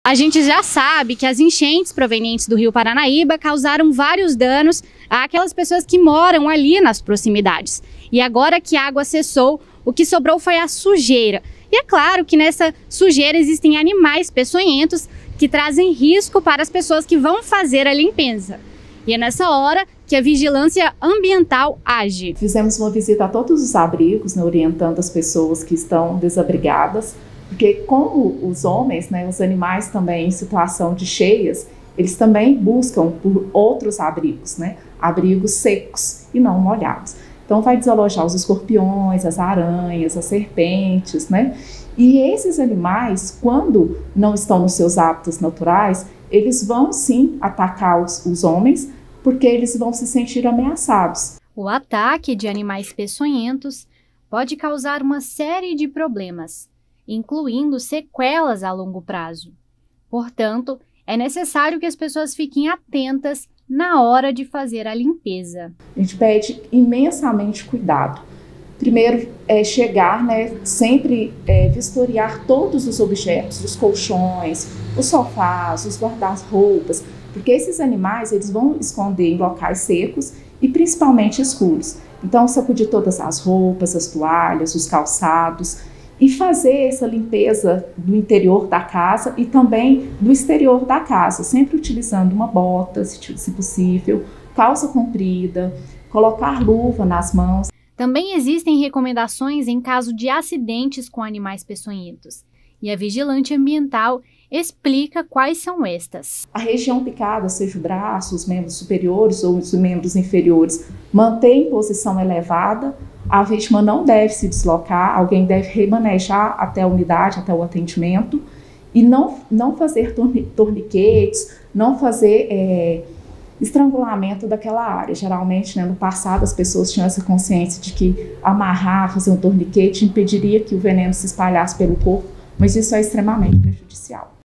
A gente já sabe que as enchentes provenientes do Rio Paranaíba causaram vários danos àquelas pessoas que moram ali nas proximidades. E agora que a água cessou, o que sobrou foi a sujeira. E é claro que nessa sujeira existem animais peçonhentos que trazem risco para as pessoas que vão fazer a limpeza. E é nessa hora que a vigilância ambiental age. Fizemos uma visita a todos os abrigos, orientando as pessoas que estão desabrigadas, porque como os homens, os animais também em situação de cheias, eles também buscam por outros abrigos, abrigos secos e não molhados. Então vai desalojar os escorpiões, as aranhas, as serpentes, E esses animais, quando não estão nos seus hábitos naturais, eles vão sim atacar os homens, porque eles vão se sentir ameaçados. O ataque de animais peçonhentos pode causar uma série de problemas, incluindo sequelas a longo prazo. Portanto, é necessário que as pessoas fiquem atentas na hora de fazer a limpeza. A gente pede imensamente cuidado. Primeiro, chegar, sempre vistoriar todos os objetos, os colchões, os sofás, os guarda-roupas, porque esses animais eles vão esconder em locais secos e principalmente escuros. Então, sacudir todas as roupas, as toalhas, os calçados e fazer essa limpeza do interior da casa e também do exterior da casa, sempre utilizando uma bota, se possível, calça comprida, colocar luva nas mãos. Também existem recomendações em caso de acidentes com animais peçonhentos, e a vigilante ambiental explica quais são estas. A região picada, seja o braço, os membros superiores ou os membros inferiores, mantém posição elevada, a vítima não deve se deslocar, alguém deve remanejar até a unidade, até o atendimento, e não fazer torniquetes, não fazer estrangulamento daquela área. Geralmente, no passado, as pessoas tinham essa consciência de que amarrar, fazer um torniquete impediria que o veneno se espalhasse pelo corpo, mas isso é extremamente prejudicial.